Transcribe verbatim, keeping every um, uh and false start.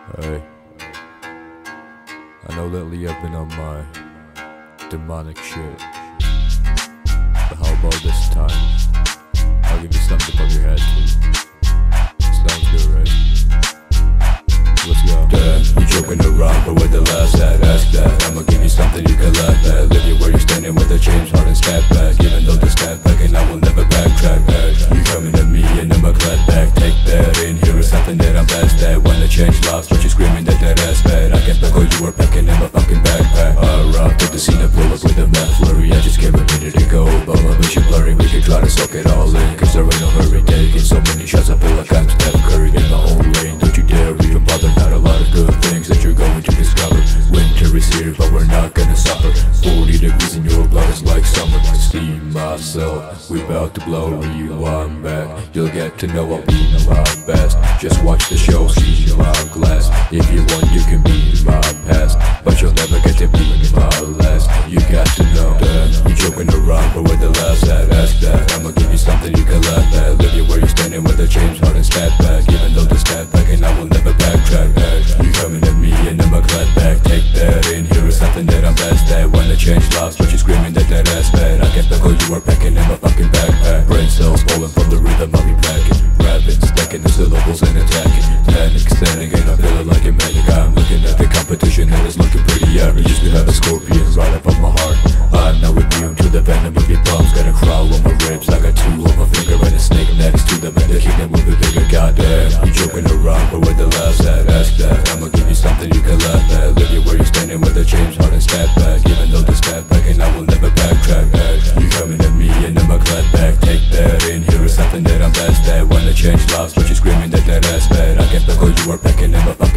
Hey, I know lately I've been on my demonic shit, but how about this time? I'll give you something above your head too. Sounds good, right? Let's go. Damn, you joking around, but with the last act, ask that. I'ma give you something you can laugh at. Leave you where you're standing with the James Harden scat back. Even though the scat back and I will never backtrack back. You coming at me and I'm a clap back. Take that in, here is something that I'm best at. When the change lost, but you screaming that that ass bad. I can't buckle, you were packing in my fucking backpack. Alright, took the scene to blow up with a McFlurry. I just came a minute ago, but my vision blurry. We can try to soak it all in, cause there ain't no hurry. Taking so many shots, I feel like I'm Steph Curry in my own lane. Don't you dare even bother, not a lot of good things that you're going to discover. Winter is here, but we're not gonna suffer. Forty degrees in your blood is like summer. See myself, we about to blow, rewind back. You'll get to know I'll be my best. Just watch the show, see my glass. If you want, you can be my past, but you'll never get to be my last. You got to know that you're joking around, but with the last act, ask that. I'ma give you something you can laugh at. Leave you where you're standing with the James Harden stat back. Even though the stat back and I will never backtrack back. You coming at me and I'm a clap back. Take that in, here is something that I'm best at. When the change lost, but you screaming that that ass bad. I can't buckle, you are packing in my fucking backpack. Brain cells falling from the rhythm I'll be packing. Rapping, stacking the syllables and attacking. Panic, standing and I'm feeling like a manic. I'm looking at the competition and it's looking pretty average. Used to have a scorpion right up on my heart. I'm now immune to the venom of your palms. Got a crawl on my ribs, I got two on my finger and a snake next to them. And the kingdom will be bigger, goddamn. You joking around, but with the last act, ask that. I'ma give you something you can laugh at. Leave you where you're standing with the James Harden stat back. Even though the stat back and I will never backtrack back. You coming at me and I'm a clap back. Take that in, here is something that I'm best at. When the change lost, but you screaming that that ass bad. I can't buckle, you are packing in my